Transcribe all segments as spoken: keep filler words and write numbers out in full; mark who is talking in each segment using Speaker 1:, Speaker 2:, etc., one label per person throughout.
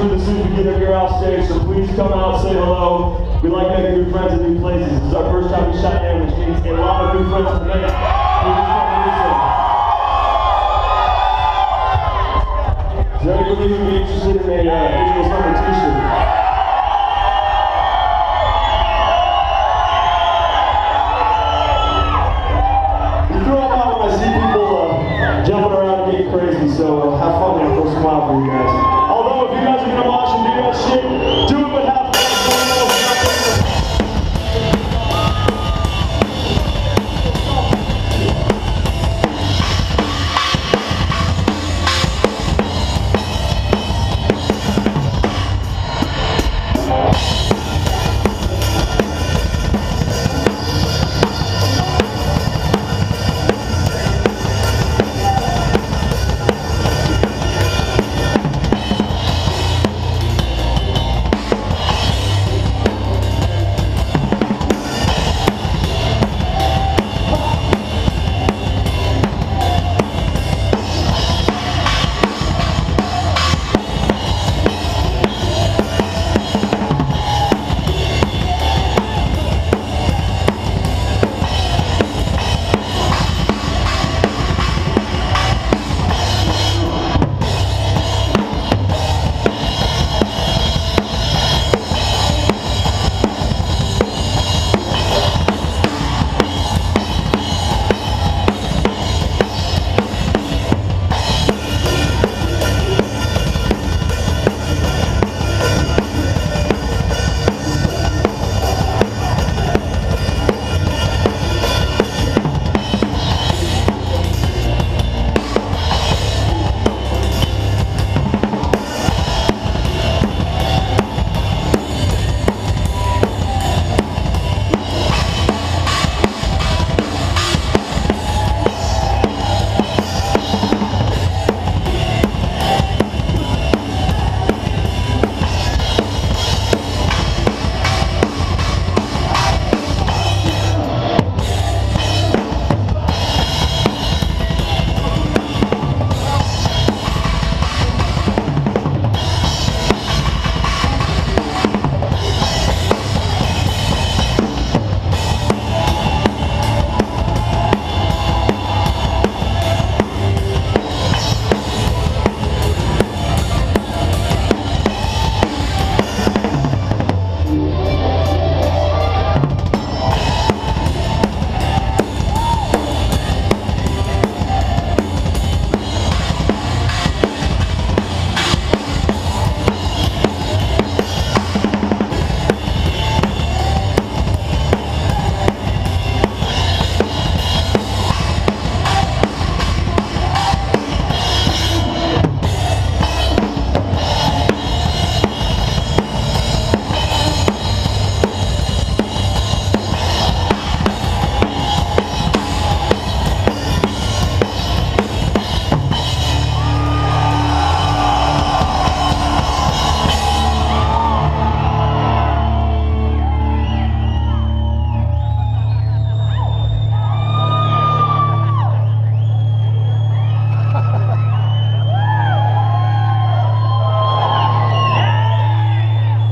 Speaker 1: sure as soon as we get up here off stage, so please come out, say hello. We like making new friends in new places. This is our first time in Cheyenne, which means a lot of new friends to make. Is there anybody who would be interested in a uh, Digital Summer t-shirt? So uh, have fun when I first come out for you guys. Although if you guys are gonna watch and do that shit, do it but have fun.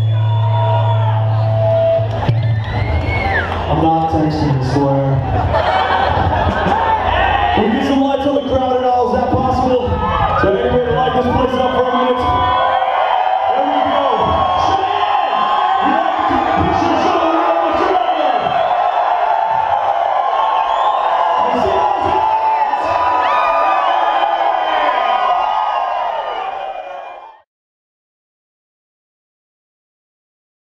Speaker 1: I'm not texting, I swear.